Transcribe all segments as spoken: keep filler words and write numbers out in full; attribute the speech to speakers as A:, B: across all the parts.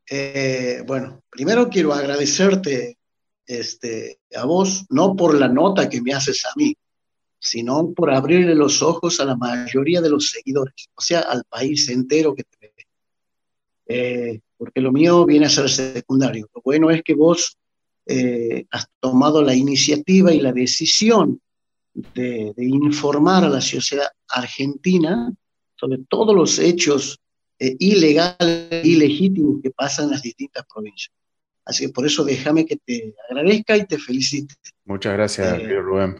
A: Eh, bueno, primero quiero agradecerte este, a vos, no por la nota que me haces a mí, sino por abrirle los ojos a la mayoría de los seguidores, o sea, al país entero que te ve. Eh, porque lo mío viene a ser secundario. Lo bueno es que vos eh, has tomado la iniciativa y la decisión de, de informar a la sociedad argentina sobre todos los hechos eh, ilegales, ilegítimos que pasan en las distintas provincias. Así que por eso déjame que te agradezca y te felicite.
B: Muchas gracias,
A: Eh,
B: querido Rubén.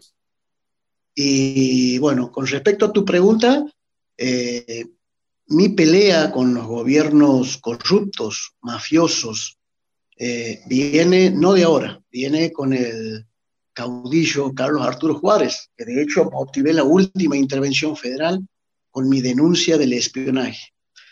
A: y bueno, con respecto a tu pregunta, eh, mi pelea con los gobiernos corruptos, mafiosos, eh, viene no de ahora, viene con el caudillo Carlos Arturo Juárez, que de hecho motivé la última intervención federal con mi denuncia del espionaje.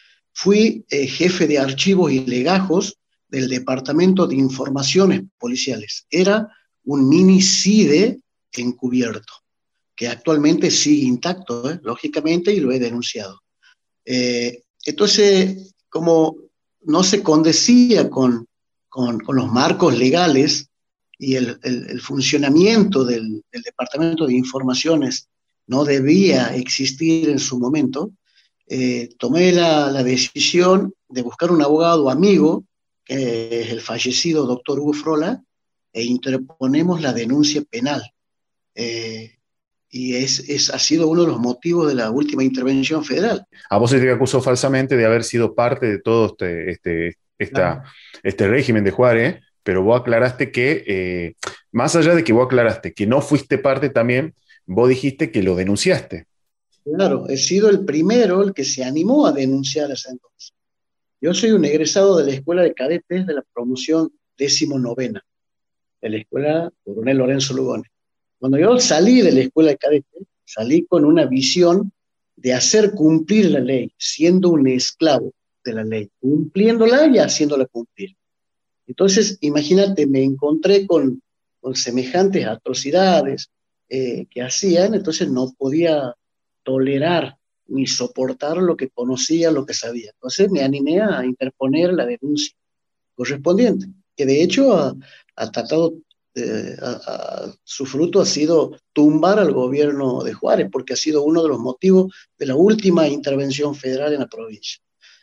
A: Fui eh, jefe de archivos y legajos del Departamento de Informaciones Policiales. Era un mini CIDE encubierto, que actualmente sigue intacto, ¿eh? Lógicamente, y lo he denunciado. Eh, entonces, como no se condecía con, con, con los marcos legales y el, el, el funcionamiento del, del Departamento de Informaciones no debía existir en su momento, eh, tomé la, la, decisión de buscar un abogado amigo, que es el fallecido doctor Hugo Frola, e interponemos la denuncia penal. Eh, y es, es, ha sido uno de los motivos de la última intervención federal.
B: A vos se te acusó falsamente de haber sido parte de todo este, este, esta,
A: Claro.
B: este régimen de Juárez, pero vos aclaraste que, eh, más allá de que vos aclaraste que no fuiste parte también, vos dijiste que lo denunciaste.
A: Claro, he sido el primero el que se animó a denunciar esa entonces. Yo soy un egresado de la Escuela de Cadetes de la promoción décimo novena, de la Escuela Coronel Lorenzo Lugones. Cuando yo salí de la Escuela de Cadetes, salí con una visión de hacer cumplir la ley, siendo un esclavo de la ley, cumpliéndola y haciéndola cumplir. Entonces, imagínate, me encontré con, con semejantes atrocidades eh, que hacían, entonces no podía tolerar ni soportar lo que conocía, lo que sabía. Entonces me animé a interponer la denuncia correspondiente, que de hecho ha, ha tratado, eh, a, a, su fruto ha sido tumbar al gobierno de Juárez, porque ha sido uno de los motivos de la última intervención federal en la provincia.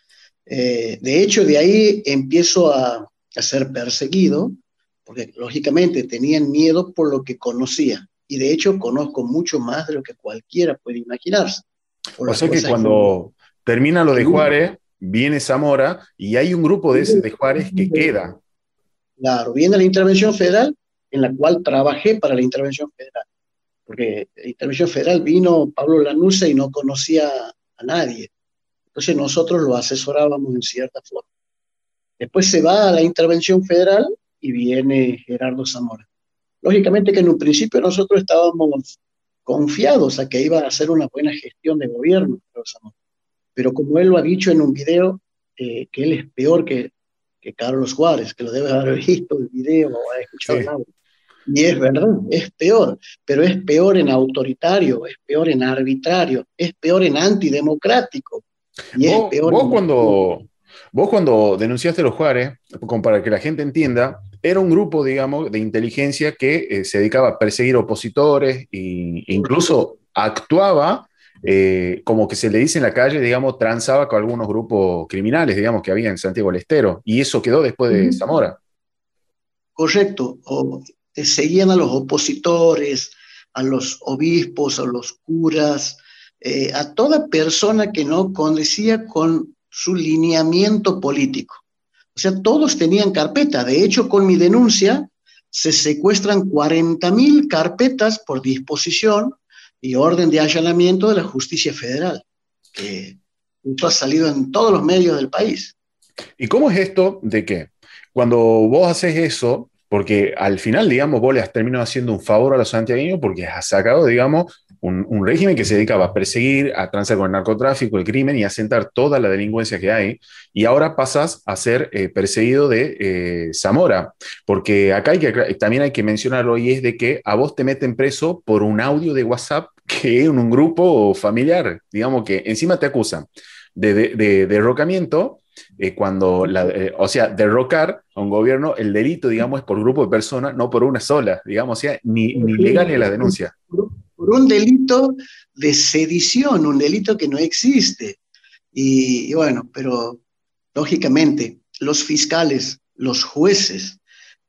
A: Eh, de hecho, de ahí empiezo a, a ser perseguido, porque lógicamente tenían miedo por lo que conocía. Y de hecho conozco mucho más de lo que cualquiera puede imaginarse, por
B: O
A: las
B: sea que
A: cosas que,
B: cuando termina lo
A: que
B: de Juárez, viene Zamora y hay un grupo de, de Juárez que queda.
A: claro, viene la intervención federal, en la cual trabajé para la intervención federal, porque la intervención federal vino Pablo Lanuza y no conocía a nadie. Entonces nosotros lo asesorábamos en cierta forma. Después se va a la intervención federal y viene Gerardo Zamora. Lógicamente que en un principio nosotros estábamos confiados a que iba a hacer una buena gestión de gobierno, pero como él lo ha dicho en un video, eh, que él es peor que, que Carlos Juárez, que lo debe haber visto el video o ha escuchado el
B: Sí.
A: audio. Y es verdad, es peor, pero es peor en autoritario, es peor en arbitrario, es peor en antidemocrático y es
B: Vos,
A: peor
B: vos,
A: en...
B: cuando, vos cuando denunciaste a los Juárez, como para que la gente entienda, era un grupo, digamos, de inteligencia que eh, se dedicaba a perseguir opositores e incluso actuaba eh, como que se le dice en la calle, digamos, transaba con algunos grupos criminales, digamos, que había en Santiago del Estero. Y eso quedó después de Zamora.
A: Correcto, o, eh, seguían a los opositores, a los obispos, a los curas, eh, a toda persona que no condecía con su lineamiento político. O sea, todos tenían carpeta. De hecho, con mi denuncia se secuestran cuarenta mil carpetas por disposición y orden de allanamiento de la justicia federal, que esto ha salido en todos los medios del país.
B: ¿Y cómo es esto de que cuando vos haces eso, porque al final, digamos, vos le has terminado haciendo un favor a los santiagueños porque has sacado, digamos, un, un régimen que se dedicaba a perseguir, a transar con el narcotráfico, el crimen y a sentar toda la delincuencia que hay, y ahora pasas a ser eh, perseguido de eh, Zamora, porque acá hay que, también hay que mencionarlo y es de que a vos te meten preso por un audio de WhatsApp que en un grupo familiar, digamos que encima te acusan de, de, de derrocamiento eh, cuando, la, eh, o sea, derrocar a un gobierno, el delito, digamos, es por grupo de personas, no por una sola, digamos, o sea, ni, ni legal es la denuncia.
A: Por un delito de sedición, un delito que no existe. Y, y bueno, pero lógicamente los fiscales, los jueces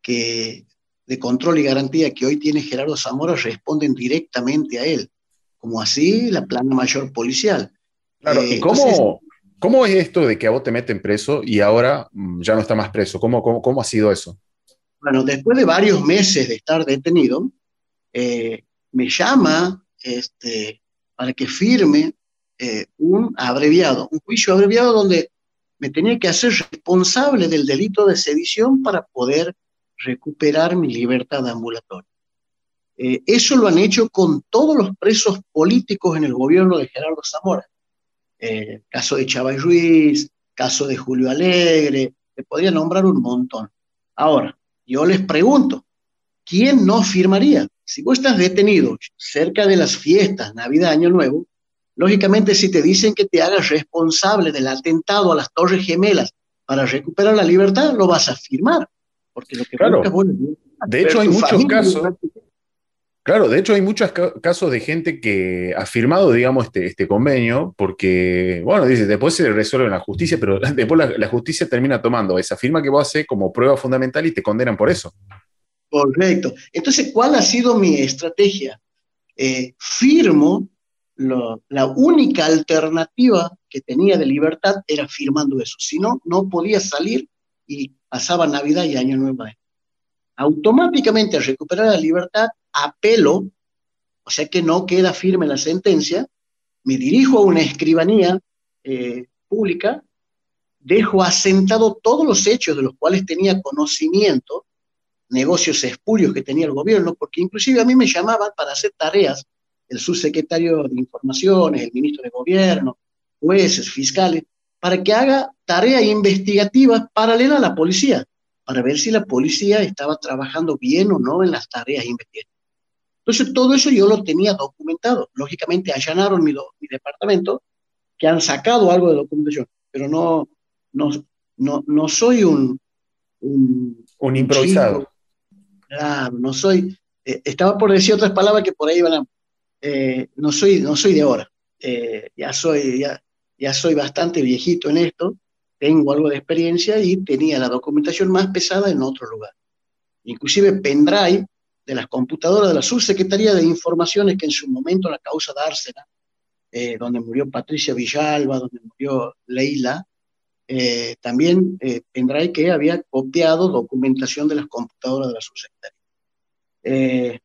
A: que de control y garantía que hoy tiene Gerardo Zamora responden directamente a él, como así la plana mayor policial.
B: Claro,
A: Eh,
B: ¿y
A: entonces,
B: cómo, cómo es esto de que a vos te meten preso y ahora mm, ya no está más preso? ¿Cómo, cómo, cómo ha sido eso?
A: bueno, después de varios meses de estar detenido, eh, me llama este, para que firme eh, un abreviado, un juicio abreviado donde me tenía que hacer responsable del delito de sedición para poder recuperar mi libertad ambulatoria. Eh, eso lo han hecho con todos los presos políticos en el gobierno de Gerardo Zamora. Eh, caso de Chávez Ruiz, caso de Julio Alegre, te podría nombrar un montón. Ahora, yo les pregunto, ¿quién no firmaría? Si vos estás detenido cerca de las fiestas, Navidad, Año Nuevo, lógicamente si te dicen que te hagas responsable del atentado a las Torres Gemelas para recuperar la libertad, lo vas a firmar, porque lo que buscas
B: Claro,
A: vos es
B: de hecho
A: ver
B: hay
A: tu
B: muchos
A: familia.
B: casos. Claro, de hecho hay muchos ca- casos de gente que ha firmado, digamos, este, este convenio porque, bueno, dice, después se resuelve en la justicia, pero después la, la justicia termina tomando esa firma que vos haces como prueba fundamental y te condenan por eso.
A: Correcto. Entonces, ¿cuál ha sido mi estrategia? Eh, firmo, lo, la única alternativa que tenía de libertad era firmando eso. Si no, no podía salir y pasaba Navidad y Año Nuevo. Automáticamente al recuperar la libertad, apelo, o sea que no queda firme la sentencia, me dirijo a una escribanía eh, pública, dejo asentado todos los hechos de los cuales tenía conocimiento, negocios espurios que tenía el gobierno, porque inclusive a mí me llamaban para hacer tareas, el subsecretario de Informaciones, el ministro de Gobierno, jueces, fiscales, para que haga tarea investigativa paralela a la policía, para ver si la policía estaba trabajando bien o no en las tareas investigativas. Entonces, todo eso yo lo tenía documentado. Lógicamente, allanaron mi, do, mi departamento, que han sacado algo de documentación, pero no, no, no, no soy un, un,
B: Un
A: un
B: improvisado.
A: chico. Claro, no soy, eh, estaba por decir otras palabras que por ahí van a, eh, no soy, no soy de ahora. Eh, ya soy, ya, ya soy bastante viejito en esto, tengo algo de experiencia y tenía la documentación más pesada en otro lugar. Inclusive pendrive de las computadoras de la Subsecretaría de Informaciones que en su momento la causa Dársena, eh, donde murió Patricia Villalba, donde murió Leila, eh, también eh, pendrive que había copiado documentación de las computadoras de la Subsecretaría. Eh,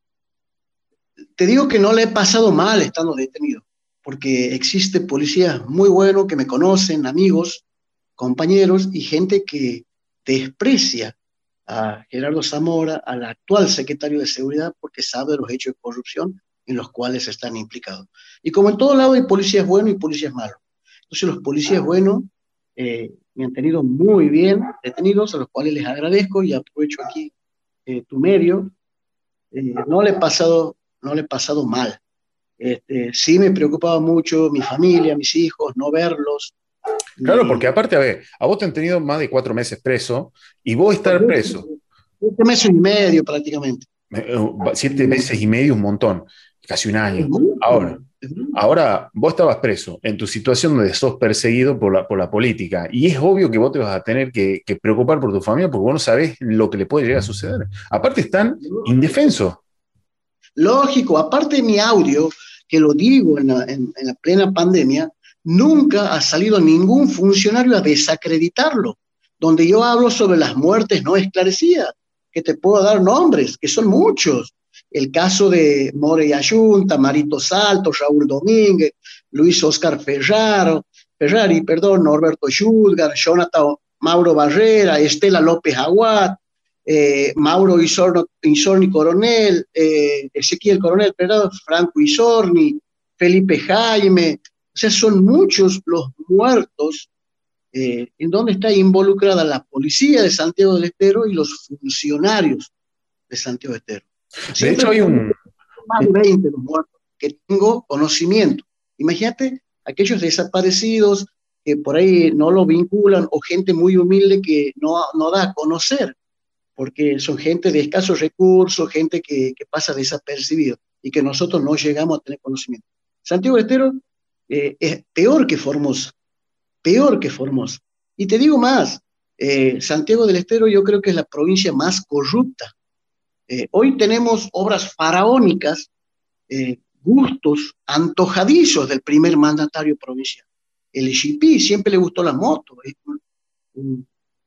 A: Te digo que no le he pasado mal estando detenido, porque existe policías muy buenos que me conocen, amigos, compañeros y gente que desprecia a Gerardo Zamora, al actual secretario de Seguridad, porque sabe de los hechos de corrupción en los cuales están implicados. Y como en todo lado hay policías buenos y policías malos. Entonces los policías buenos eh, me han tenido muy bien detenidos, a los cuales les agradezco y aprovecho aquí eh, tu medio. Eh, no le he pasado, no le he pasado mal. Este, sí me preocupaba mucho mi familia, mis hijos, no verlos.
B: Claro, porque
A: Y,
B: aparte, a ver, a vos te han tenido más de cuatro meses preso y vos estar
A: correcto,
B: preso
A: siete meses y medio prácticamente.
B: eh, siete meses y medio, un montón, casi un
A: Es
B: año.
A: mucho,
B: Ahora,
A: es mucho.
B: ahora vos estabas preso en tu situación donde sos perseguido por la, por la política y es obvio que vos te vas a tener que, que preocupar por tu familia porque vos no sabés lo que le puede llegar a suceder. Aparte están indefensos.
A: Lógico, aparte de mi audio, que lo digo en la, en, en la plena pandemia, nunca ha salido ningún funcionario a desacreditarlo, donde yo hablo sobre las muertes no esclarecidas, que te puedo dar nombres, que son muchos. El caso de More Ayunta, Marito Salto, Raúl Domínguez, Luis Oscar Ferraro, Ferrari, perdón, Norberto Schulgar, Jonathan Mauro Barrera, Estela López Aguad, eh, Mauro Isorno, Isorni Coronel, eh, Ezequiel Coronel, perdón, Franco Isorni, Felipe Jaime, o sea, son muchos los muertos eh, en donde está involucrada la policía de Santiago del Estero y los funcionarios de Santiago del Estero.
B: De
A: Siempre
B: hecho, hay
A: público,
B: un,
A: más de veinte los muertos que tengo conocimiento. Imagínate aquellos desaparecidos, que por ahí no lo vinculan, o gente muy humilde que no, no da a conocer, porque son gente de escasos recursos, gente que, que pasa desapercibido y que nosotros no llegamos a tener conocimiento. Santiago del Estero eh, es peor que Formosa, peor que Formosa. Y te digo más, eh, Santiago del Estero yo creo que es la provincia más corrupta. Eh, hoy tenemos obras faraónicas, eh, gustos antojadizos del primer mandatario provincial. El G P siempre le gustó la moto, es un, un,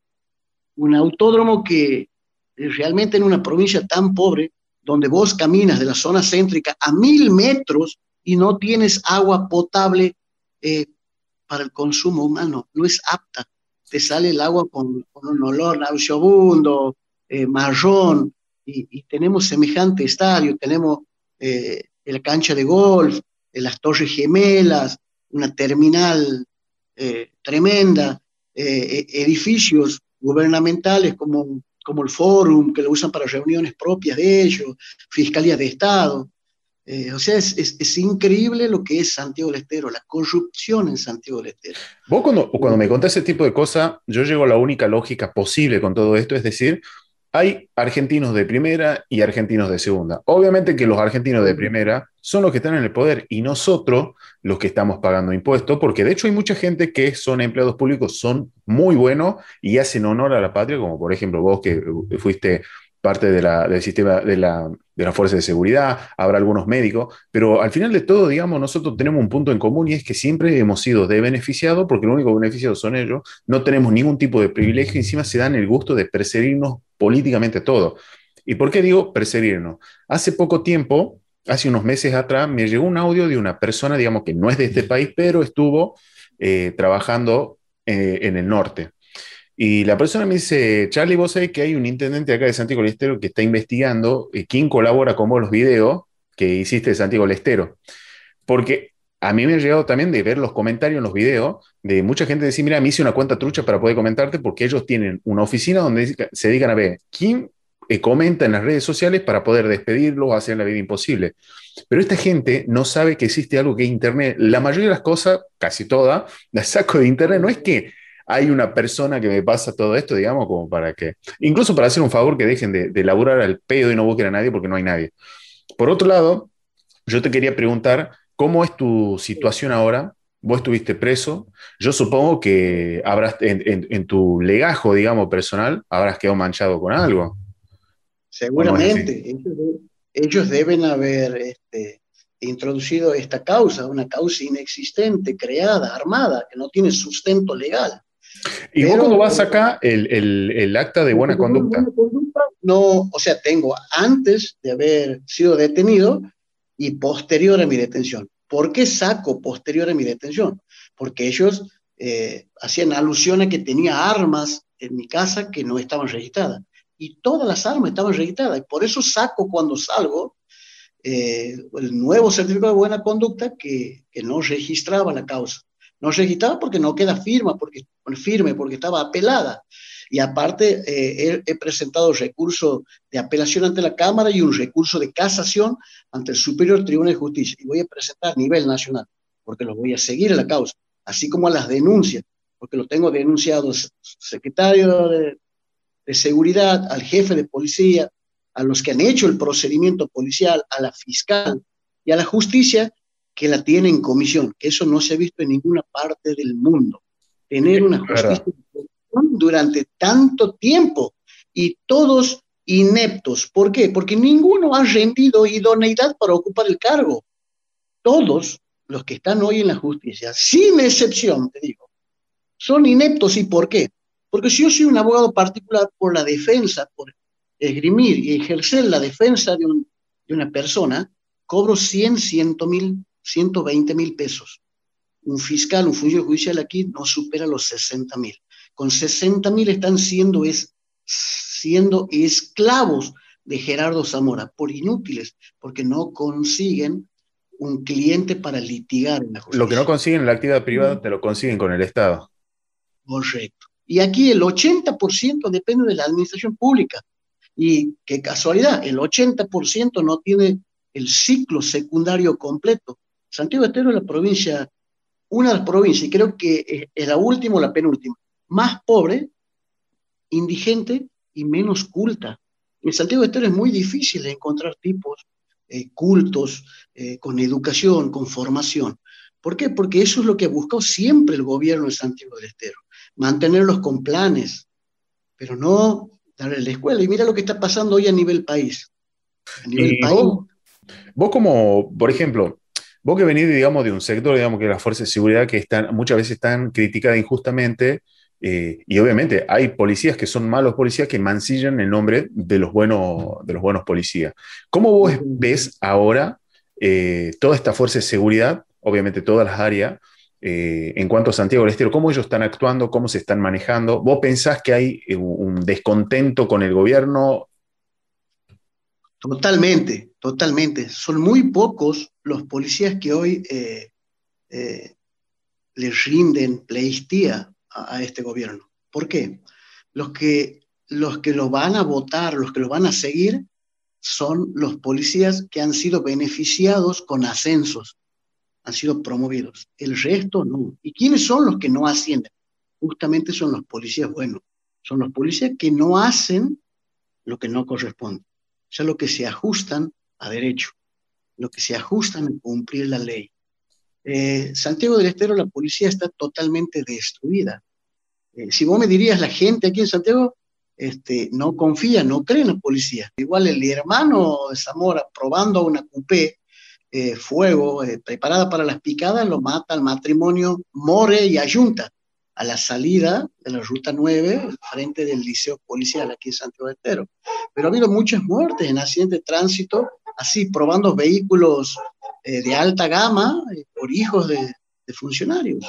A: un autódromo que realmente en una provincia tan pobre, donde vos caminas de la zona céntrica a mil metros y no tienes agua potable eh, para el consumo humano, no es apta. Te sale el agua con, con un olor nauseabundo, eh, marrón, y, y tenemos semejante estadio, tenemos eh, la cancha de golf, eh, las Torres Gemelas, una terminal eh, tremenda, eh, edificios gubernamentales como, como el Fórum, que lo usan para reuniones propias de ellos, Fiscalía de Estado. Eh, o sea, es, es, es increíble lo que es Santiago del Estero, la corrupción en Santiago del Estero.
B: Vos cuando, cuando me contás ese tipo de cosas, yo llego a la única lógica posible con todo esto, es decir, hay argentinos de primera y argentinos de segunda. Obviamente que los argentinos de primera son los que están en el poder y nosotros los que estamos pagando impuestos, porque de hecho hay mucha gente que son empleados públicos, son muy buenos y hacen honor a la patria, como por ejemplo vos que fuiste parte de la, del sistema de la, de la fuerza de seguridad, habrá algunos médicos, pero al final de todo, digamos, nosotros tenemos un punto en común y es que siempre hemos sido de beneficiados, porque los únicos beneficiados son ellos, no tenemos ningún tipo de privilegio y encima se dan el gusto de perseguirnos políticamente todo. ¿Y por qué digo perseguirnos? Hace poco tiempo, hace unos meses atrás, me llegó un audio de una persona, digamos, que no es de este país, pero estuvo eh, trabajando eh, en el norte. Y la persona me dice, Charlie, vos sabés que hay un intendente acá de Santiago del Estero que está investigando eh, quién colabora con vos los videos que hiciste de Santiago del Estero. Porque a mí me ha llegado también de ver los comentarios en los videos de mucha gente decir, mira, me hice una cuenta trucha para poder comentarte porque ellos tienen una oficina donde se dedican a ver quién eh, comenta en las redes sociales para poder despedirlos o hacer la vida imposible. Pero esta gente no sabe que existe algo que es Internet. La mayoría de las cosas, casi todas, las saco de Internet. No es que hay una persona que me pasa todo esto, digamos, como para que, incluso para hacer un favor que dejen de, de laburar al pedo y no busquen a nadie porque no hay nadie. Por otro lado, yo te quería preguntar, ¿cómo es tu situación ahora? Vos estuviste preso, yo supongo que habrás, en, en, en tu legajo, digamos, personal, habrás quedado manchado con algo, ¿o no es así?
A: Seguramente, ellos, ellos deben haber este, introducido esta causa, una causa inexistente, creada, armada, que no tiene sustento legal.
B: Y vos cuando
A: Pero
B: vas acá, el, el, el acta de buena conducta,
A: no, o sea, tengo antes de haber sido detenido y posterior a mi detención. ¿Por qué saco posterior a mi detención? Porque ellos eh, hacían alusión a que tenía armas en mi casa que no estaban registradas. Y todas las armas estaban registradas. Y por eso saco cuando salgo eh, el nuevo certificado de buena conducta que, que no registraba la causa. No registraba porque no queda firma, porque, firme, porque estaba apelada. Y aparte eh, he, he presentado recurso de apelación ante la Cámara y un recurso de casación ante el Superior Tribunal de Justicia. Y voy a presentar a nivel nacional, porque lo voy a seguir en la causa, así como a las denuncias, porque lo tengo denunciado al secretario de, de Seguridad, al jefe de policía, a los que han hecho el procedimiento policial, a la fiscal y a la justicia que la tiene en comisión, que eso no se ha visto en ninguna parte del mundo. Tener una justicia durante tanto tiempo y todos ineptos. ¿Por qué? Porque ninguno ha rendido idoneidad para ocupar el cargo. Todos los que están hoy en la justicia, sin excepción, te digo, son ineptos. ¿Y por qué? Porque si yo soy un abogado particular por la defensa, por esgrimir y ejercer la defensa de, un, de una persona, cobro cien, ciento mil, ciento veinte mil pesos. Un fiscal, un funcionario judicial aquí no supera los sesenta mil. Con sesenta mil están siendo, es, siendo esclavos de Gerardo Zamora, por inútiles, porque no consiguen un cliente para litigar en la justicia.
B: Lo que no consiguen en la actividad privada te lo consiguen con el Estado.
A: Correcto. Y aquí el ochenta por ciento depende de la administración pública. Y qué casualidad, el ochenta por ciento no tiene el ciclo secundario completo. Santiago del Estero es la provincia una de las provincias, y creo que es la última o la penúltima, más pobre, indigente y menos culta. En Santiago del Estero es muy difícil encontrar tipos eh, cultos, eh, con educación, con formación. ¿Por qué? Porque eso es lo que ha buscado siempre el gobierno de Santiago del Estero, mantenerlos con planes, pero no darle la escuela. Y mira lo que está pasando hoy a nivel país. A nivel
B: Y
A: país,
B: vos, vos como, por ejemplo, vos que venís, digamos, de un sector, digamos, que las fuerzas de seguridad que están, muchas veces están criticadas injustamente, eh, y obviamente hay policías que son malos policías que mancillan el nombre de los buenos, de los buenos policías. ¿Cómo vos ves ahora eh, toda esta fuerza de seguridad, obviamente todas las áreas, eh, en cuanto a Santiago del Estero, cómo ellos están actuando, cómo se están manejando? ¿Vos pensás que hay eh, un descontento con el gobierno?
A: totalmente, totalmente. Son muy pocos los policías que hoy eh, eh, le rinden pleitía a, a, este gobierno. ¿Por qué? Los que, los que lo van a votar, los que lo van a seguir, son los policías que han sido beneficiados con ascensos, han sido promovidos. El resto no. ¿Y quiénes son los que no ascienden? Justamente son los policías buenos. Son los policías que no hacen lo que no corresponde. O sea, lo que se ajustan a derecho, lo que se ajustan a cumplir la ley. Eh, Santiago del Estero, la policía está totalmente destruida. Eh, si vos me dirías, la gente aquí en Santiago este, no confía, no cree en la policía. Igual el hermano de Zamora, probando una cupé, eh, fuego, eh, preparada para las picadas, lo mata al matrimonio More y Ayunta, a la salida de la Ruta nueve, frente del Liceo Policial aquí en Santiago del Estero. Pero ha habido muchas muertes en accidentes de tránsito, así, probando vehículos eh, de alta gama eh, por hijos de, de funcionarios.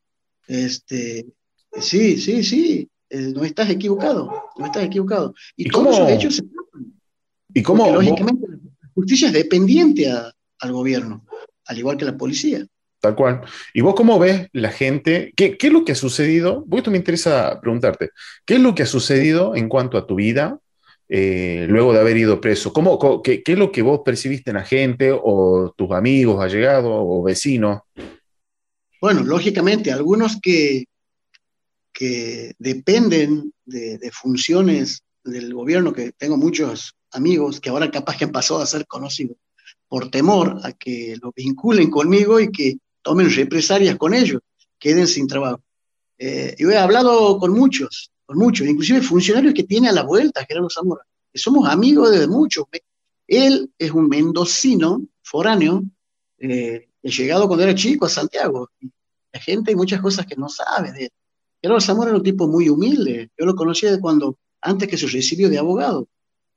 A: Este, sí, sí, sí, eh, no estás equivocado, no estás equivocado. Y
B: ¿Y
A: todos esos
B: cómo,
A: hechos se tapan,
B: y
A: porque
B: cómo vos,
A: lógicamente la justicia es dependiente a, al gobierno, al igual que la policía.
B: tal cual, y vos cómo ves la gente, qué, qué es lo que ha sucedido? Porque esto me interesa preguntarte, ¿qué es lo que ha sucedido en cuanto a tu vida eh, luego de haber ido preso? ¿Cómo, co- qué, qué es lo que vos percibiste en la gente o tus amigos, allegados o vecinos?
A: Bueno, lógicamente, algunos que, que dependen de, de funciones del gobierno, que tengo muchos amigos que ahora capaz que han pasado a ser conocidos, por temor a que los vinculen conmigo y que tomen represalias con ellos, queden sin trabajo. Eh, yo he hablado con muchos, con muchos, inclusive funcionarios que tiene a la vuelta, Gerardo Zamora, que somos amigos desde mucho. Él es un mendocino foráneo, eh, he llegado cuando era chico a Santiago. Y la gente hay muchas cosas que no sabe de él. Gerardo Zamora era un tipo muy humilde. Yo lo conocía de cuando, antes que se recibió de abogado.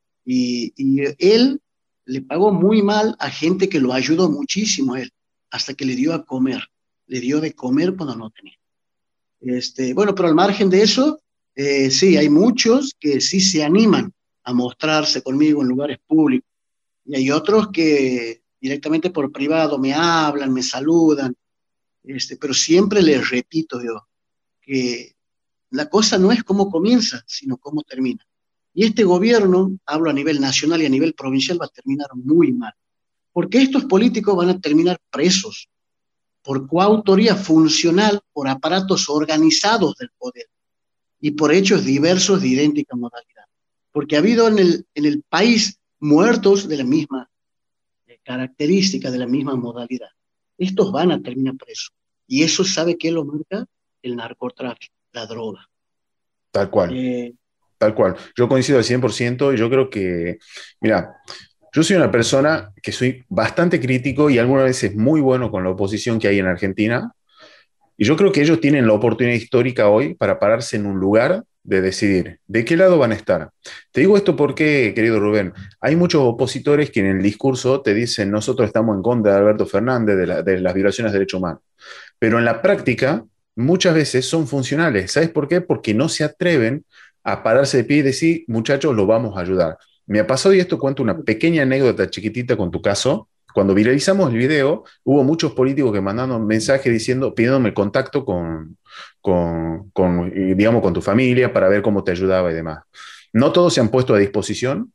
A: Y, y él le pagó muy mal a gente que lo ayudó muchísimo a él, hasta que le dio a comer. Le dio de comer cuando no tenía. Este, bueno, pero al margen de eso, eh, sí, hay muchos que sí se animan a mostrarse conmigo en lugares públicos. Y hay otros que directamente por privado me hablan, me saludan, este, pero siempre les repito yo que la cosa no es cómo comienza, sino cómo termina. Y este gobierno, hablo a nivel nacional y a nivel provincial, va a terminar muy mal, porque estos políticos van a terminar presos por coautoría funcional, por aparatos organizados del poder y por hechos diversos de idéntica modalidad. Porque ha habido en el, en el país muertos de la misma característica, de la misma modalidad. Estos van a terminar presos. Y eso sabe qué lo marca el narcotráfico, la droga.
B: Tal cual,
A: Eh,
B: tal cual. Yo coincido al cien por ciento y yo creo que, mira, yo soy una persona que soy bastante crítico y algunas veces muy bueno con la oposición que hay en Argentina. Y yo creo que ellos tienen la oportunidad histórica hoy para pararse en un lugar de decidir de qué lado van a estar. Te digo esto porque, querido Rubén, hay muchos opositores que en el discurso te dicen nosotros estamos en contra de Alberto Fernández, de, la, de las violaciones de derechos humanos. Pero en la práctica, muchas veces son funcionales. ¿Sabes por qué? Porque no se atreven a pararse de pie y decir, muchachos, lo vamos a ayudar. Me ha pasado, y esto cuento una pequeña anécdota chiquitita con tu caso. Cuando viralizamos el video, hubo muchos políticos que mandaron mensajes diciendo, pidiéndome contacto con, con, con, digamos, con tu familia para ver cómo te ayudaba y demás. No todos se han puesto a disposición,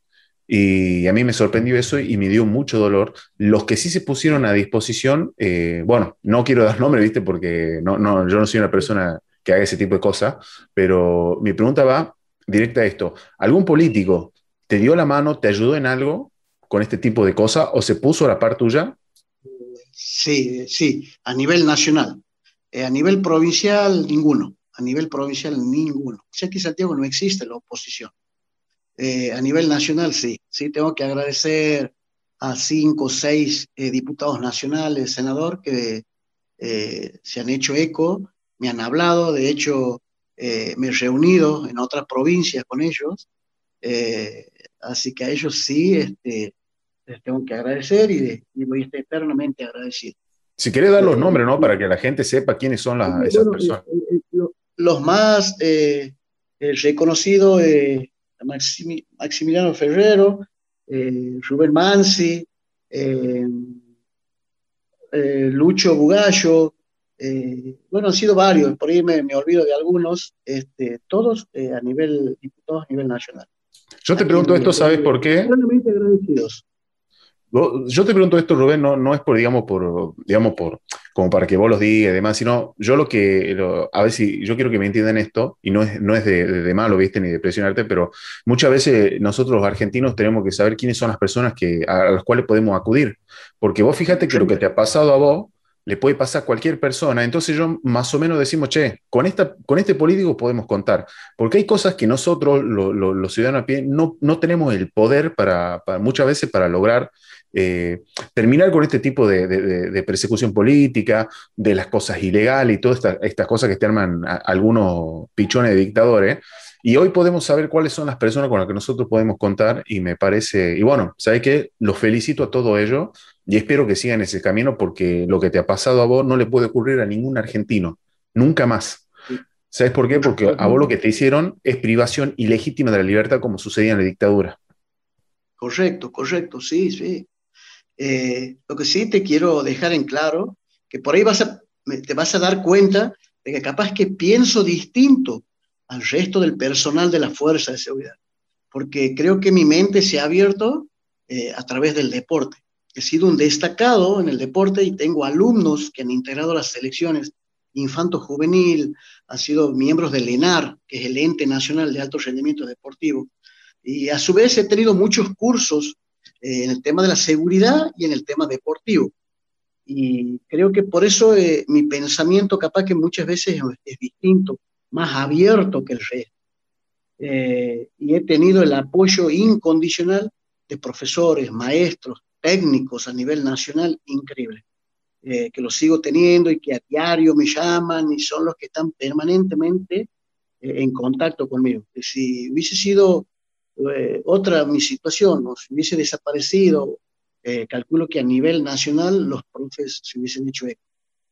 B: Y a mí me sorprendió eso y me dio mucho dolor. Los que sí se pusieron a disposición, eh, bueno, no quiero dar nombre, ¿viste? Porque no, no, yo no soy una persona que haga ese tipo de cosas, pero mi pregunta va directa a esto. ¿Algún político te dio la mano, te ayudó en algo con este tipo de cosas o se puso a la par tuya?
A: Sí, sí, a nivel nacional. Eh, a nivel provincial, ninguno. A nivel provincial, ninguno. O sea que en Santiago no existe la oposición. Eh, a nivel nacional, sí. Sí, tengo que agradecer a cinco o seis eh, diputados nacionales, senador, que eh, se han hecho eco, me han hablado, de hecho, eh, me he reunido en otras provincias con ellos. eh, Así que a ellos sí este, les tengo que agradecer y, de, y voy a estar eternamente agradecido.
B: Si querés dar los
A: Eh,
B: nombres, ¿no? Para que la gente sepa quiénes son las- esas
A: bueno, eh,
B: personas.
A: eh, lo- los más eh, eh, reconocidos, eh, Maximi- Maximiliano Ferrero, eh, Rubén Mansi, eh, eh, Lucho Bugallo, eh, bueno, han sido varios, por ahí me, me olvido de algunos, este, todos eh, a nivel, diputados a nivel nacional,
B: Yo te
A: a
B: pregunto
A: quien
B: esto, ¿sabes
A: estoy
B: por qué?
A: eternamente agradecidos.
B: Vos- Yo te pregunto esto, Rubén, no, no es por, digamos, por, digamos, por, como para que vos los digas y demás, sino yo lo que, lo- a ver si, yo quiero que me entiendan esto, y no es, no es de, de, de malo, viste, ni de presionarte, pero muchas veces nosotros los argentinos tenemos que saber quiénes son las personas que, a las cuales podemos acudir, porque vos fíjate que lo que te ha pasado a vos le puede pasar a cualquier persona, entonces yo más o menos decimos, che, con, esta, con este político podemos contar, porque hay cosas que nosotros, lo- lo- los ciudadanos a pie, no, no tenemos el poder para, para muchas veces para lograr eh, terminar con este tipo de, de, de, persecución política, de las cosas ilegales y todas estas esta cosas que te arman a, algunos pichones de dictadores. Y hoy podemos saber cuáles son las personas con las que nosotros podemos contar y me parece, y bueno, ¿sabes qué? Los felicito a todo ello y espero que sigan ese camino porque lo que te ha pasado a vos no le puede ocurrir a ningún argentino, nunca más. ¿Sabes por qué? Porque a vos lo que te hicieron es privación ilegítima de la libertad como sucedía en la dictadura.
A: Correcto, correcto, sí, sí. Eh, lo que sí te quiero dejar en claro, que por ahí vas a, te vas a dar cuenta de que capaz que pienso distinto al resto del personal de la Fuerza de Seguridad, porque creo que mi mente se ha abierto eh, a través del deporte. He sido un destacado en el deporte y tengo alumnos que han integrado las selecciones infanto-juvenil, han sido miembros del ENAR, que es el Ente Nacional de Alto Rendimiento Deportivo, y a su vez he tenido muchos cursos eh, en el tema de la seguridad y en el tema deportivo. Y creo que por eso eh, mi pensamiento capaz que muchas veces es, es distinto, más abierto que el resto. Eh, y he tenido el apoyo incondicional de profesores, maestros, técnicos a nivel nacional, increíble. Eh, que los sigo teniendo y que a diario me llaman y son los que están permanentemente eh, en contacto conmigo. Que si hubiese sido eh, otra mi situación, ¿no? Si hubiese desaparecido, eh, calculo que a nivel nacional los profes se hubiesen hecho eco.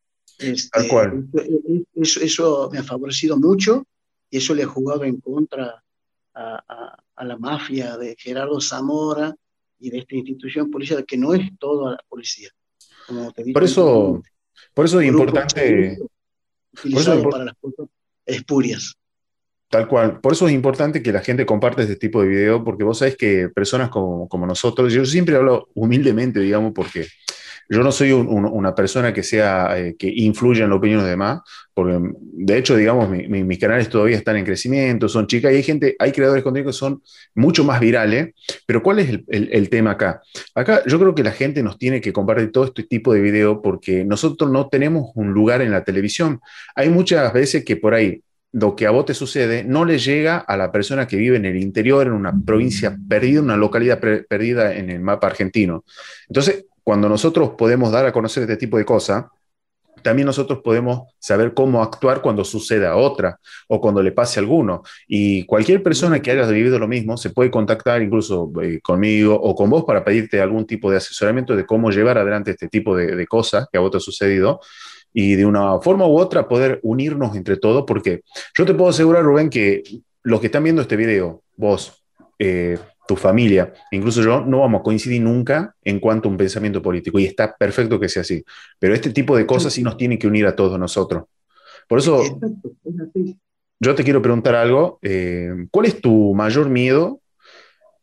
B: Tal
A: Este,
B: cual.
A: eso, eso me ha favorecido mucho y eso le ha jugado en contra a, a, a la mafia de Gerardo Zamora y de esta institución policial, que no es toda la policía, como te he
B: Por
A: dicho
B: eso,
A: anteriormente.
B: por eso
A: Un
B: es
A: grupo
B: importante,
A: corrupto
B: por eso es
A: utilizado
B: impor-
A: para las cosas espurias.
B: tal cual, por eso es importante que la gente comparte este tipo de video, porque vos sabés que personas como, como nosotros, yo siempre hablo humildemente, digamos, porque yo no soy un- un- una persona que sea, eh, que influya en la opinión de los demás, porque de hecho, digamos, mi- mi- mis canales todavía están en crecimiento, son chicas, y hay gente, hay creadores de contenido que son mucho más virales, pero ¿cuál es el, el- el tema acá? Acá yo creo que la gente nos tiene que compartir todo este tipo de video porque nosotros no tenemos un lugar en la televisión. Hay muchas veces que por ahí lo que a vos te sucede no le llega a la persona que vive en el interior, en una provincia perdida, una localidad per- perdida en el mapa argentino. Entonces, cuando nosotros podemos dar a conocer este tipo de cosas, también nosotros podemos saber cómo actuar cuando suceda a otra o cuando le pase a alguno. Y cualquier persona que haya vivido lo mismo se puede contactar incluso eh, conmigo o con vos para pedirte algún tipo de asesoramiento de cómo llevar adelante este tipo de, de cosas que a vos te ha sucedido y de una forma u otra poder unirnos entre todos, porque yo te puedo asegurar, Rubén, que los que están viendo este video, vos, eh, tu familia, incluso yo, no vamos a coincidir nunca en cuanto a un pensamiento político, y está perfecto que sea así, pero este tipo de cosas sí nos tiene que unir a todos nosotros. Por eso
A: Exacto, es así.
B: yo te quiero preguntar algo, eh, ¿cuál es tu mayor miedo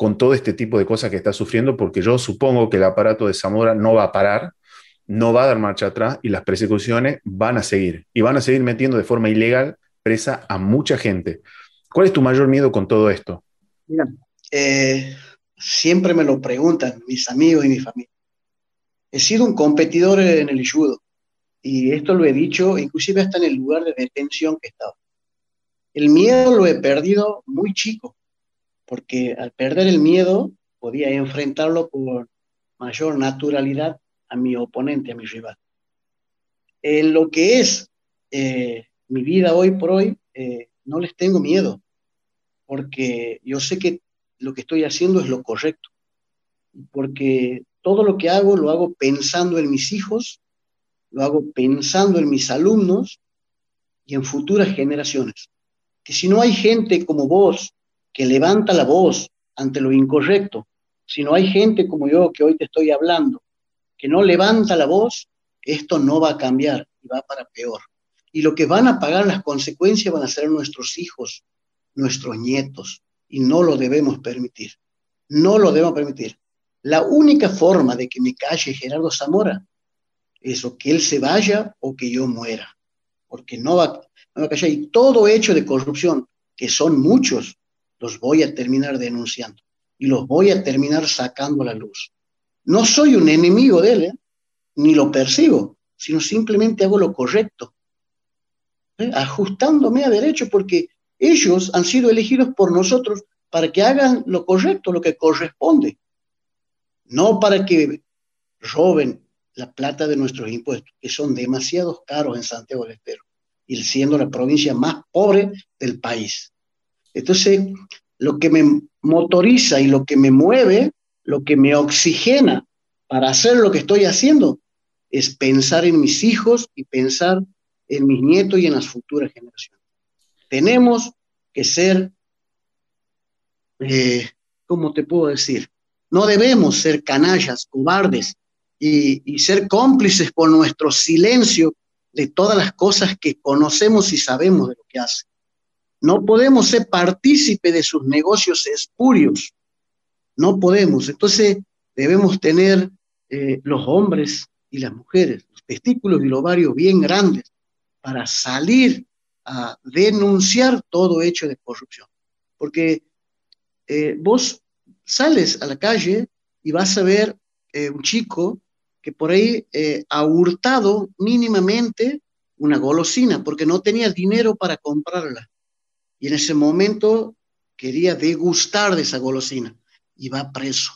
B: con todo este tipo de cosas que está sufriendo? Porque yo supongo que el aparato de Zamora no va a parar, no va a dar marcha atrás y las persecuciones van a seguir. Y van a seguir metiendo de forma ilegal presa a mucha gente. ¿Cuál es tu mayor miedo con todo esto?
A: Mira, eh, siempre me lo preguntan mis amigos y mi familia. He sido un competidor en el judo y esto lo he dicho inclusive hasta en el lugar de detención que estaba. El miedo lo he perdido muy chico, porque al perder el miedo podía enfrentarlo con mayor naturalidad a mi oponente, a mi rival. En lo que es eh, mi vida hoy por hoy, eh, no les tengo miedo, porque yo sé que lo que estoy haciendo es lo correcto, porque todo lo que hago lo hago pensando en mis hijos, lo hago pensando en mis alumnos y en futuras generaciones. Que si no hay gente como vos que levanta la voz ante lo incorrecto, si no hay gente como yo que hoy te estoy hablando, que no levanta la voz, esto no va a cambiar y va para peor. Y lo que van a pagar las consecuencias van a ser nuestros hijos, nuestros nietos, y no lo debemos permitir. No lo debemos permitir. La única forma de que me calle Gerardo Zamora es o que él se vaya o que yo muera, porque no va, no va a callar. Y todo hecho de corrupción, que son muchos, los voy a terminar denunciando y los voy a terminar sacando a la luz. No soy un enemigo de él, ¿eh? Ni lo persigo, sino simplemente hago lo correcto, ¿eh? Ajustándome a derecho, porque ellos han sido elegidos por nosotros para que hagan lo correcto, lo que corresponde, no para que roben la plata de nuestros impuestos, que son demasiado caros en Santiago del Estero, y siendo la provincia más pobre del país. Entonces, lo que me motoriza y lo que me mueve, lo que me oxigena para hacer lo que estoy haciendo, es pensar en mis hijos y pensar en mis nietos y en las futuras generaciones. Tenemos que ser, eh, ¿cómo te puedo decir? No debemos ser canallas, cobardes y, y ser cómplices con nuestro silencio de todas las cosas que conocemos y sabemos de lo que hacen. No podemos ser partícipe de sus negocios espurios. No podemos. Entonces debemos tener eh, los hombres y las mujeres, los testículos y los ovarios bien grandes para salir a denunciar todo hecho de corrupción. Porque eh, vos sales a la calle y vas a ver eh, un chico que por ahí eh, ha hurtado mínimamente una golosina porque no tenía dinero para comprarla. Y en ese momento quería degustar de esa golosina y va preso.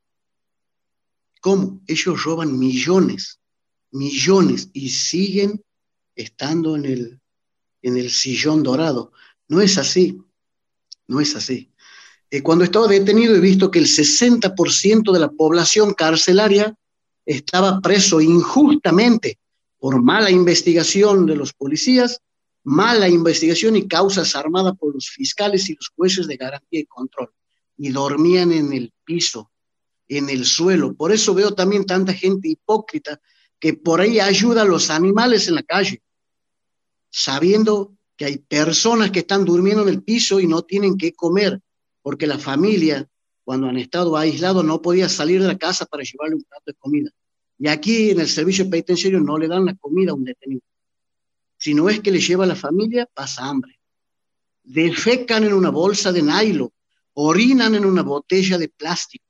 A: ¿Cómo? Ellos roban millones, millones y siguen estando en el, en el sillón dorado. No es así, no es así. Eh, cuando estaba detenido he visto que el sesenta por ciento de la población carcelaria estaba preso injustamente por mala investigación de los policías, mala investigación y causas armadas por los fiscales y los jueces de garantía y control. Y dormían en el piso, en el suelo. Por eso veo también tanta gente hipócrita que por ahí ayuda a los animales en la calle, sabiendo que hay personas que están durmiendo en el piso y no tienen qué comer, porque la familia, cuando han estado aislados, no podía salir de la casa para llevarle un plato de comida. Y aquí en el servicio penitenciario no le dan la comida a un detenido. Si no es que le lleva a la familia, pasa hambre. Defecan en una bolsa de nylon, orinan en una botella de plástico.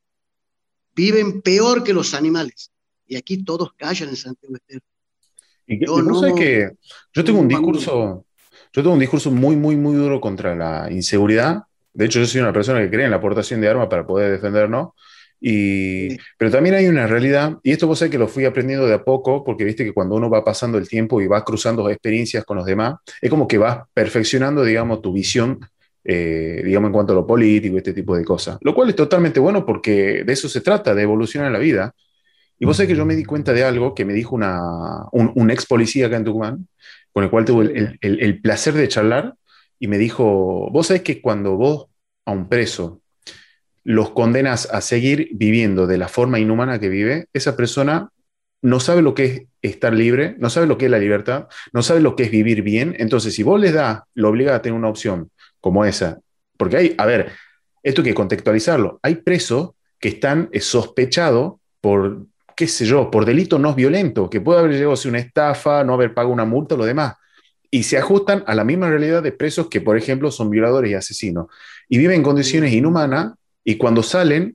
A: Viven peor que los animales. Y aquí todos callan en Santiago del Estero.
B: Y, que,
A: Yo
B: y vos sabés
A: no,
B: que yo tengo un discurso, yo tengo un discurso muy, muy, muy duro contra la inseguridad. De hecho, yo soy una persona que cree en la aportación de armas para poder defendernos. Y,
A: eh,
B: pero también hay una realidad, y esto vos sabés que lo fui aprendiendo de a poco, porque viste que cuando uno va pasando el tiempo y va cruzando experiencias con los demás, es como que vas perfeccionando, digamos, tu visión, eh, digamos, en cuanto a lo político y este tipo de cosas. Lo cual es totalmente bueno porque de eso se trata, de evolucionar en la vida. Y vos sabés que yo me di cuenta de algo que me dijo una, un, un ex policía acá en Tucumán, con el cual tuve el, el- el- el placer de charlar, y me dijo, vos sabés que cuando vos a un preso los condenas a seguir viviendo de la forma inhumana que vive, esa persona no sabe lo que es estar libre, no sabe lo que es la libertad, no sabe lo que es vivir bien. Entonces, si vos les das, lo obligas a tener una opción como esa, porque hay, a ver, esto hay que contextualizarlo. Hay presos que están eh, sospechados por, qué sé yo, por delito no violento, que puede haber llegado a ser una estafa, no haber pagado una multa o lo demás. Y se ajustan a la misma realidad de presos que, por ejemplo, son violadores y asesinos. Y viven en condiciones inhumanas y cuando salen,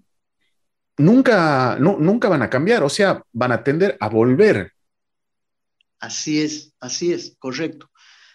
B: nunca, nu- nunca van a cambiar, o sea, van a tender a volver.
A: Así es, así es, correcto.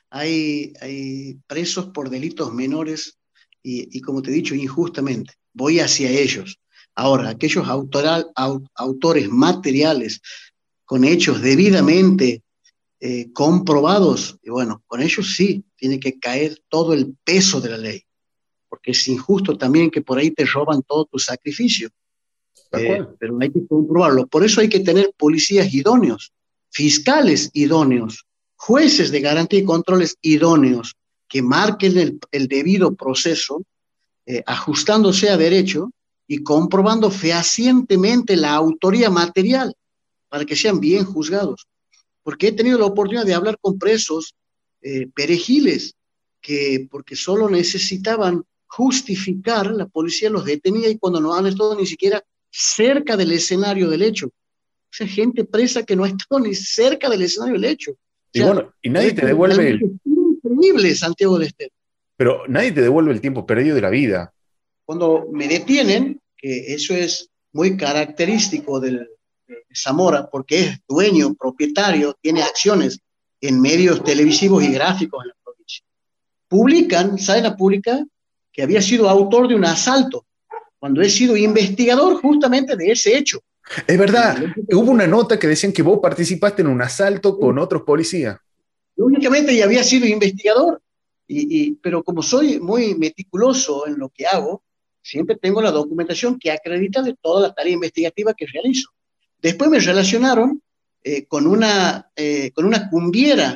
A: Hay, hay presos por delitos menores y, y, como te he dicho, injustamente. Voy hacia ellos. Ahora, aquellos autoral, au, autores materiales con hechos debidamente eh, comprobados, y bueno, con ellos sí, tiene que caer todo el peso de la ley, porque es injusto también que por ahí te roban todo tu sacrificio,
B: Tal
A: eh,
B: cual.
A: pero hay que comprobarlo. Por eso hay que tener policías idóneos, fiscales idóneos, jueces de garantía y controles idóneos, que marquen el, el debido proceso, eh, ajustándose a derecho y comprobando fehacientemente la autoría material para que sean bien juzgados. Porque he tenido la oportunidad de hablar con presos eh, perejiles que, porque solo necesitaban justificar, la policía los detenía y cuando no han estado ni siquiera cerca del escenario del hecho. O sea, gente presa que no ha estado ni cerca del escenario del hecho. O
B: Y
A: sea,
B: bueno, y nadie te
A: esto
B: devuelve
A: realmente
B: el,
A: es increíble, Santiago del Estero.
B: pero nadie te devuelve el tiempo perdido de la vida.
A: Cuando me detienen, que eso es muy característico del, de Zamora, porque es dueño, propietario, tiene acciones en medios televisivos y gráficos en la provincia. Publican, salen a publicar que había sido autor de un asalto, cuando he sido investigador justamente de ese hecho.
B: Es
A: Y
B: verdad, hubo
A: lógicamente,
B: una nota que decían que vos participaste en un asalto con otros policías.
A: lógicamente ya había sido investigador, y, y, pero como soy muy meticuloso en lo que hago, siempre tengo la documentación que acredita de toda la tarea investigativa que realizo. Después me relacionaron eh, con, una, eh, con una cumbiera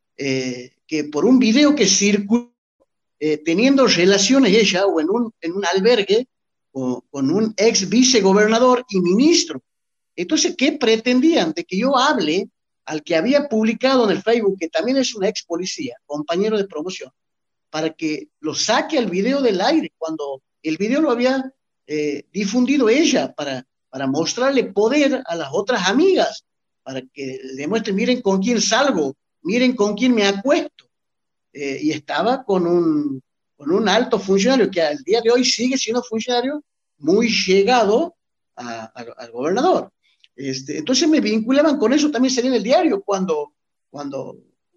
A: eh, que por un video que circuló eh, teniendo relaciones ella o en un, en un albergue o, con un ex vicegobernador y ministro. Entonces, ¿qué pretendían? De que yo hable al que había publicado en el Facebook, que también es un ex policía, compañero de promoción, para que lo saque al video del aire, cuando el video lo había eh, difundido ella para, para mostrarle poder a las otras amigas, para que le demuestren, miren con quién salgo, miren con quién me acuesto. Eh, y estaba con un, con un alto funcionario que al día de hoy sigue siendo funcionario muy llegado a, a, al gobernador. Este, entonces me vinculaban con eso, también salía en el diario cuando, cuando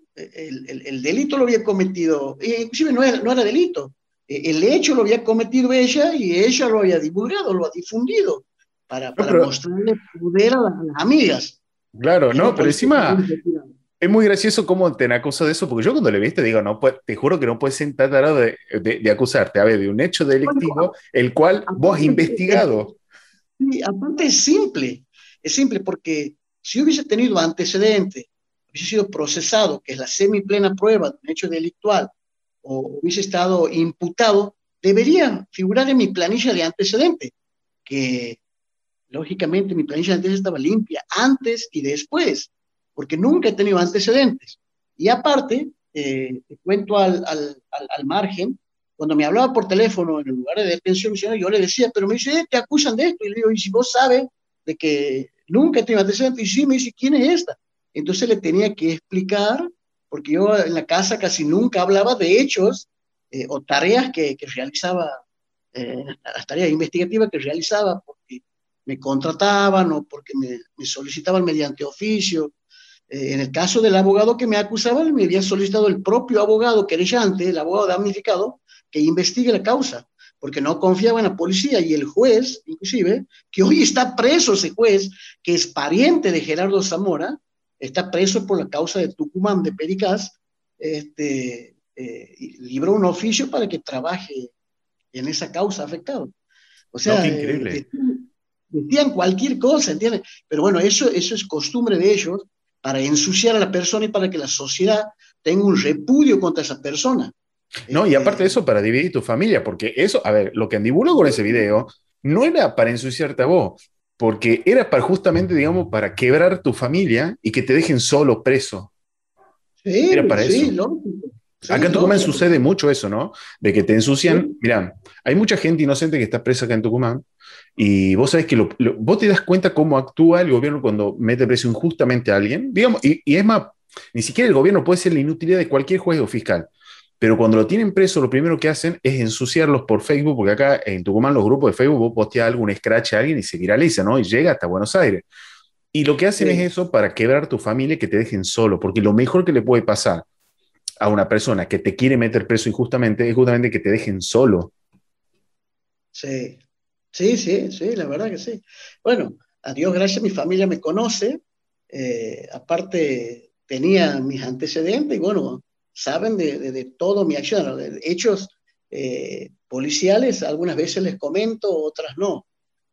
A: el, el, el delito lo había cometido, e inclusive no era, no era delito, el hecho lo había cometido ella y ella lo había divulgado, lo ha difundido para,
B: No,
A: para
B: pero,
A: mostrarle poder a las, a las amigas.
B: claro,
A: Era un
B: no, pero
A: policía que
B: encima
A: había retirado.
B: es muy gracioso cómo te acusa de eso, porque yo cuando le viste digo, no, pues, te juro que no puedes ser tratado de, de, de acusarte, a ver, de un hecho delictivo,
A: Bueno,
B: el cual vos has
A: aparte,
B: investigado.
A: sí, aparte es simple, es simple porque si hubiese tenido antecedentes, hubiese sido procesado, que es la semiplena prueba de un hecho delictual, o hubiese estado imputado, debería figurar en mi planilla de antecedentes, que lógicamente mi planilla de antecedentes estaba limpia antes y después, porque nunca he tenido antecedentes. Y aparte, eh, te cuento al, al, al, al margen, cuando me hablaba por teléfono en el lugar de detención, yo le decía, pero me dice, eh, te acusan de esto. Y le digo, y si vos sabes de que nunca he tenido antecedentes, y sí, me dice, ¿quién es esta? Entonces le tenía que explicar, porque yo en la casa casi nunca hablaba de hechos eh, o tareas que, que realizaba, eh, las tareas investigativas que realizaba, porque me contrataban o porque me, me solicitaban mediante oficio. Eh, en el caso del abogado que me acusaba, me había solicitado el propio abogado querellante, el abogado damnificado, que investigue la causa, porque no confiaba en la policía y el juez, inclusive, que hoy está preso ese juez, que es pariente de Gerardo Zamora, está preso por la causa de Tucumán, de Pericaz, este, eh, libró un oficio para que trabaje en esa causa afectado. O
B: No, qué
A: sea, eh,
B: increíble.
A: decían, decían cualquier cosa, ¿entiendes? Pero bueno, eso, eso es costumbre de ellos para ensuciar a la persona y para que la sociedad tenga un repudio contra esa persona.
B: No, y aparte de
A: Eh,
B: eso, para dividir tu familia, porque eso, a ver, lo que andibuló con ese video no era para ensuciarte a vos, porque era para justamente, digamos, para quebrar tu familia y que te dejen solo preso. Era
A: sí,
B: para
A: sí,
B: eso.
A: lógico.
B: Acá
A: Sí,
B: en
A: no,
B: Tucumán
A: sí.
B: sucede mucho eso, ¿no? De que te ensucian.
A: Sí,
B: Mira, hay mucha gente inocente que está presa acá en Tucumán y vos sabés que lo- lo- vos te das cuenta cómo actúa el gobierno cuando mete preso injustamente a alguien. Digamos, y, y es más, ni siquiera el gobierno puede ser la inutilidad de cualquier juez o fiscal. Pero cuando lo tienen preso, lo primero que hacen es ensuciarlos por Facebook, porque acá en Tucumán los grupos de Facebook vos posteás algún scratch a alguien y se viraliza, ¿no? Y llega hasta Buenos Aires. Y lo que hacen es
A: sí,
B: eso para quebrar tu familia y que te dejen solo, porque lo mejor que le puede pasar a una persona que te quiere meter preso injustamente es justamente que te dejen solo.
A: sí. Sí, sí, sí, la verdad que sí. Bueno, a Dios gracias, mi familia me conoce. Eh, aparte, tenía mis antecedentes y bueno, saben de, de, de todo mi acción, ¿no? De hechos eh, policiales, algunas veces les comento, otras no.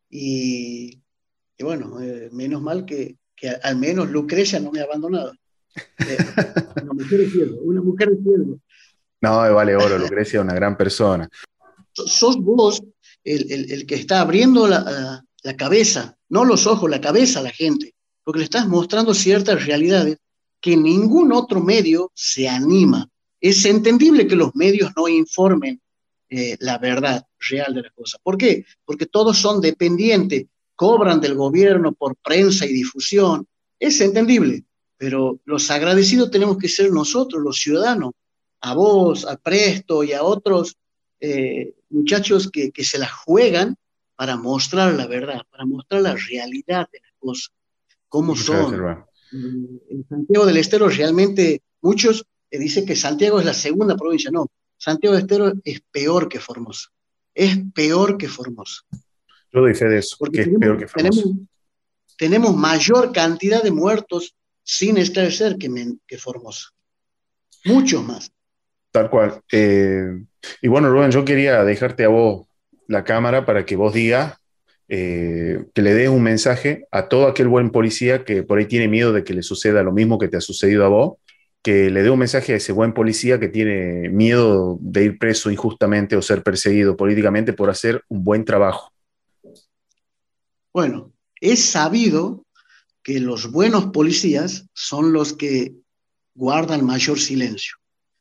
A: Y, y bueno, eh, menos mal que, que al menos Lucrecia no me ha abandonado. Eh, una mujer de cielo, una mujer de cielo.
B: No, vale oro, Lucrecia es una gran persona.
A: Sos vos el, el, el que está abriendo la, la, la, cabeza, no los ojos, la cabeza a la gente, porque le estás mostrando ciertas realidades que ningún otro medio se anima. Es entendible que los medios no informen eh, la verdad real de las cosas. ¿Por qué? Porque todos son dependientes, cobran del gobierno por prensa y difusión. Es entendible, pero los agradecidos tenemos que ser nosotros, los ciudadanos, a vos, a Presto y a otros eh, muchachos que, que se la juegan para mostrar la verdad, para mostrar la realidad de las cosas, cómo
B: Muchas gracias,
A: son.
B: hermano.
A: En Santiago del Estero realmente muchos eh, dicen que Santiago es la segunda provincia. No, Santiago del Estero es peor que Formosa. Es peor que Formosa.
B: Yo doy fe de eso,
A: Porque
B: que es peor
A: tenemos,
B: que
A: tenemos,
B: Formosa.
A: tenemos mayor cantidad de muertos sin esclarecer que, que Formosa. Muchos más.
B: Tal cual. Eh, y bueno, Rubén, yo quería dejarte a vos la cámara para que vos digas, eh, que le des un mensaje a todo aquel buen policía que por ahí tiene miedo de que le suceda lo mismo que te ha sucedido a vos, que le dé un mensaje a ese buen policía que tiene miedo de ir preso injustamente o ser perseguido políticamente por hacer un buen trabajo.
A: Bueno, es sabido que los buenos policías son los que guardan mayor silencio,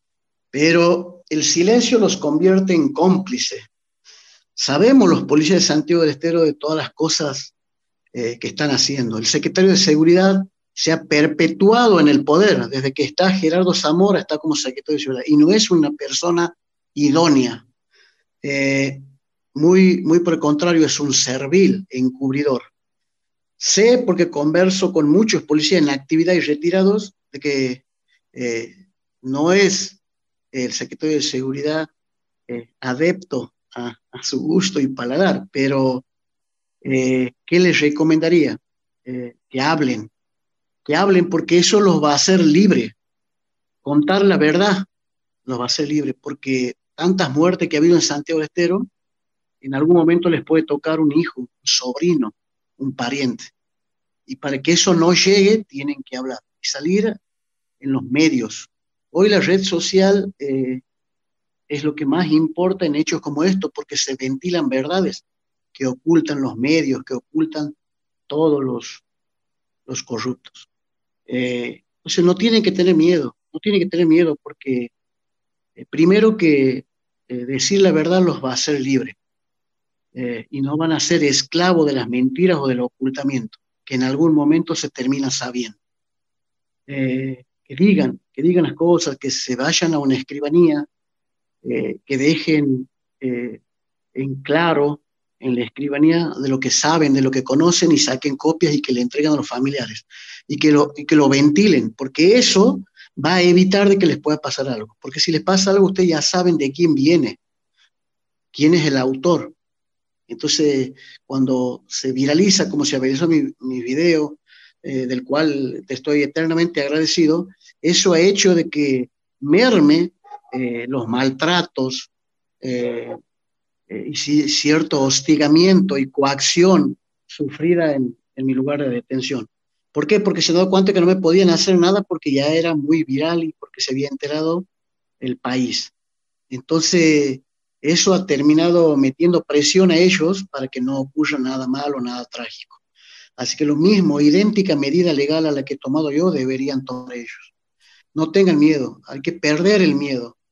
A: pero el silencio los convierte en cómplices. Sabemos los policías de Santiago del Estero de todas las cosas eh, que están haciendo. El secretario de Seguridad se ha perpetuado en el poder, desde que está Gerardo Zamora, está como secretario de Seguridad, y no es una persona idónea. Eh, muy, muy por el contrario, es un servil encubridor. Sé, porque converso con muchos policías en actividad y retirados, de que eh, no es el secretario de Seguridad eh, adepto a, a, su gusto y paladar, pero eh, ¿qué les recomendaría? Eh, que hablen, que hablen porque eso los va a hacer libre. Contar la verdad los va a hacer libre, porque tantas muertes que ha habido en Santiago del Estero, en algún momento les puede tocar un hijo, un sobrino, un pariente. Y para que eso no llegue, tienen que hablar y salir en los medios. Hoy la red social eh, es lo que más importa en hechos como estos, porque se ventilan verdades que ocultan los medios, que ocultan todos los, los corruptos. Eh, entonces no tienen que tener miedo, no tienen que tener miedo porque eh, primero que eh, decir la verdad los va a hacer libres eh, y no van a ser esclavos de las mentiras o del ocultamiento, que en algún momento se termina sabiendo. Eh, que digan, que digan las cosas, que se vayan a una escribanía, eh, que dejen eh, en claro en la escribanía de lo que saben, de lo que conocen y saquen copias y que le entreguen a los familiares y que lo, y que lo ventilen, porque eso va a evitar de que les pueda pasar algo, porque si les pasa algo ustedes ya saben de quién viene, quién es el autor. Entonces, cuando se viraliza, como se viralizó mi, mi video, eh, del cual te estoy eternamente agradecido, eso ha hecho de que merme eh, los maltratos eh, eh, y si, cierto hostigamiento y coacción sufrida en, en mi lugar de detención. ¿Por qué? Porque se dio cuenta que no me podían hacer nada porque ya era muy viral y porque se había enterado el país. Entonces, eso ha terminado metiendo presión a ellos para que no ocurra nada malo, nada trágico. Así que lo mismo, idéntica medida legal a la que he tomado yo, deberían tomar ellos. No tengan miedo, hay que perder el miedo.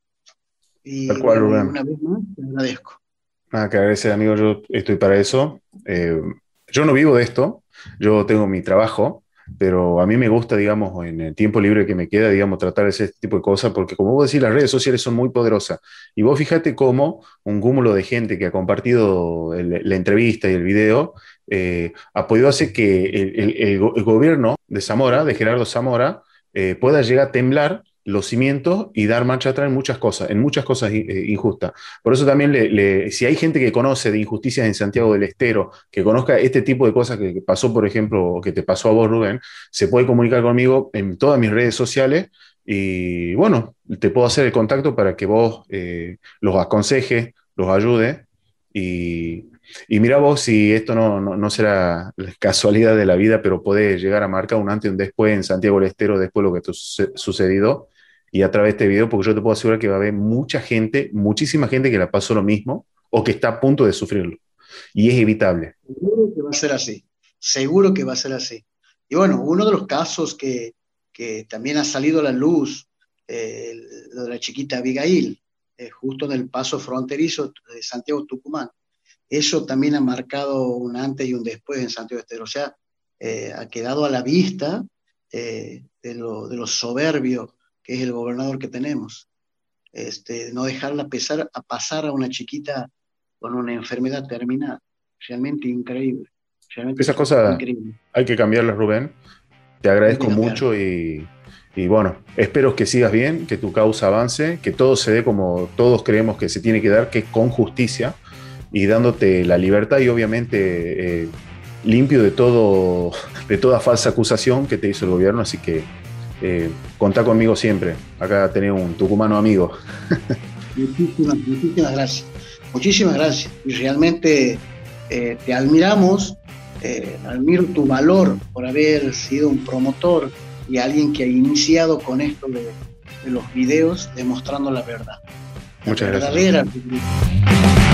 A: Y
B: Tal cual,
A: bueno, y
B: Rubén.
A: una vez más, te agradezco.
B: Nada que agradecer, amigo, yo estoy para eso. Eh, yo no vivo de esto, yo tengo mi trabajo, pero a mí me gusta, digamos, en el tiempo libre que me queda, digamos, tratar de hacer este tipo de cosas, porque como vos decís, las redes sociales son muy poderosas. Y vos fíjate cómo un cúmulo de gente que ha compartido el- la entrevista y el video eh, ha podido hacer que el, el- el go- el gobierno de Zamora, de Gerardo Zamora, eh, pueda llegar a temblar los cimientos y dar marcha atrás en muchas cosas, en muchas cosas eh, injustas. Por eso también, le, le, si hay gente que conoce de injusticias en Santiago del Estero, que conozca este tipo de cosas que pasó, por ejemplo, o que te pasó a vos, Rubén, se puede comunicar conmigo en todas mis redes sociales y bueno, te puedo hacer el contacto para que vos eh, los aconsejes, los ayudes y, y mira vos si esto no, no, no será casualidad de la vida, pero puede llegar a marcar un antes y un después en Santiago del Estero después de lo que te su sucedido y a través de este video, porque yo te puedo asegurar que va a haber mucha gente, muchísima gente que la pasó lo mismo o que está a punto de sufrirlo. Y es evitable.
A: Seguro que va a ser así, seguro que va a ser así. Y bueno, uno de los casos que, que también ha salido a la luz, eh, lo de la chiquita Abigail, eh, justo en el paso fronterizo de Santiago-Tucumán, eso también ha marcado un antes y un después en Santiago Estero. O sea, eh, ha quedado a la vista eh, de, lo, de lo soberbio que es el gobernador que tenemos. Este, no dejarla pesar, a pasar a una chiquita con una enfermedad terminal. Realmente increíble. Realmente
B: Esas cosas
A: increíble.
B: hay que cambiarlas, Rubén. Te
A: Hay que
B: agradezco
A: cambiar.
B: mucho y, y bueno, espero que sigas bien, que tu causa avance, que todo se dé como todos creemos que se tiene que dar, que es con justicia y dándote la libertad y obviamente eh, limpio de, todo, de toda falsa acusación que te hizo el gobierno. Así que eh, contá conmigo siempre. Acá tenés un tucumano amigo.
A: Muchísimas, muchísimas gracias. Muchísimas gracias. Y realmente eh, te admiramos, eh, admiro tu valor por haber sido un promotor y alguien que ha iniciado con esto de, de los videos demostrando la verdad. La
B: Muchas
A: verdadera
B: gracias.
A: realidad.